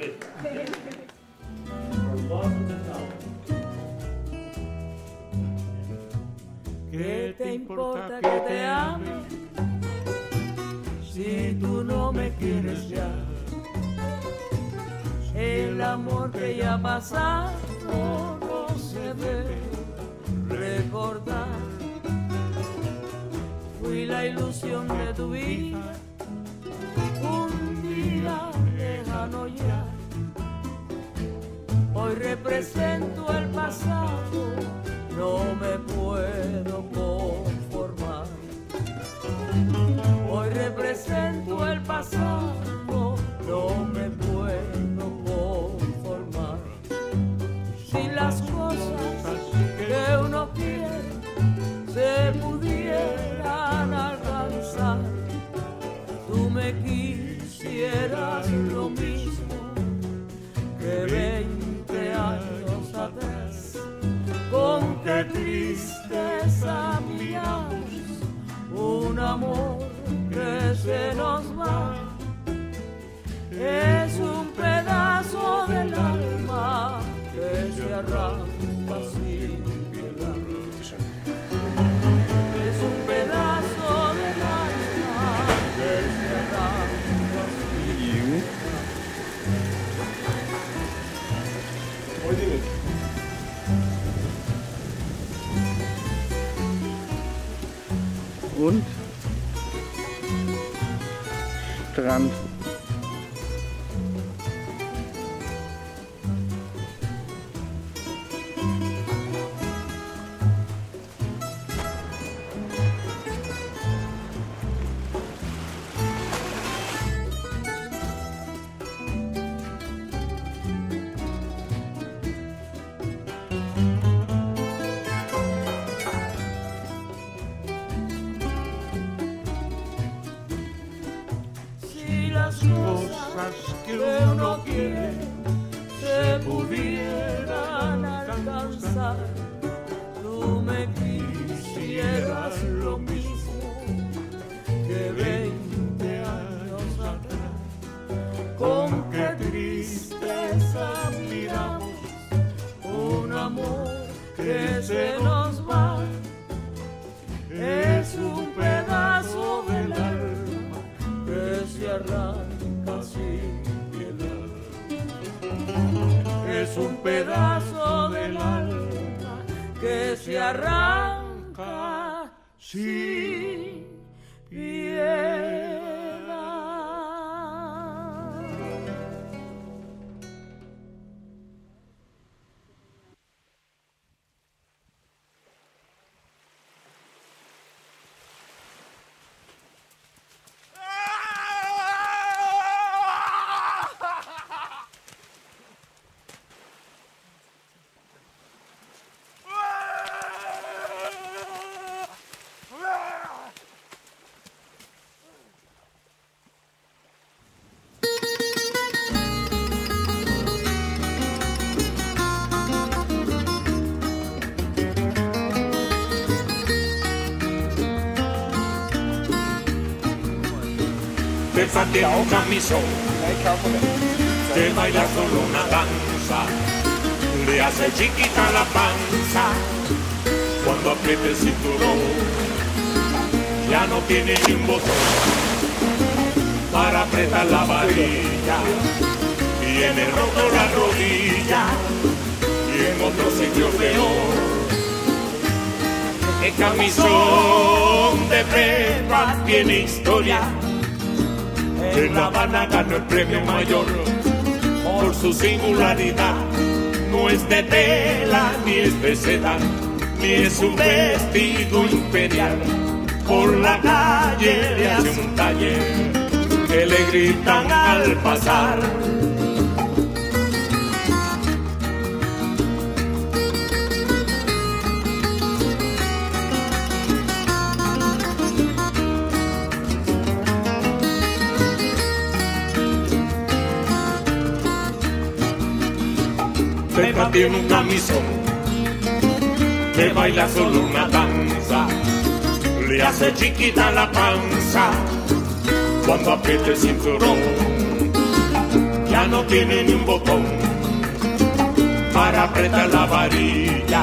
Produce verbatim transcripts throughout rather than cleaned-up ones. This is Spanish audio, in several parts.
¿Qué te importa que te ame si tú no me quieres ya? El amor que ya ha pasado no se debe recordar. Fui la ilusión de tu vida, un día lejano ya. Hoy represento el pasado, no me puedo conformar. Hoy represento el pasado, no me puedo conformar. Si las cosas que uno quiere se pudieran alcanzar, tú me quisieras lo mismo que veinte años atrás. Con qué tristeza miramos un amor que se nos va. Es un pedazo del alma que se arranca sin piedad. Es un pedazo del alma que se arranca sin piedad. Und Strand. Cosas que uno quiere se pudieran alcanzar, tú me quisieras lo mismo que veinte años atrás. Con qué tristeza miramos un amor que se nos va. Es un pedazo del alma que se arranca sin piedad. Es un pedazo del alma que se arranca sin piedad. Esa tiene un camisón que baila solo una danza, le hace chiquita la panza cuando aprieta el cinturón. Ya no tiene ni un botón para apretar la varilla, y en el roto la rodilla y en otros sitios peor. El camisón de prepa tiene historia. En La Habana ganó el premio mayor por su singularidad. No es de tela, ni es de seda, ni es un vestido imperial. Por la calle le hace un taller que le gritan al pasar. Pepa tiene un camisón que baila solo una danza, le hace chiquita la panza cuando aprieta el cinturón. ya no tiene ni un botón para apretar la varilla,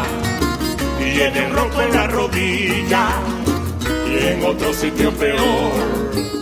y en el roto en la rodilla, y en otro sitio peor.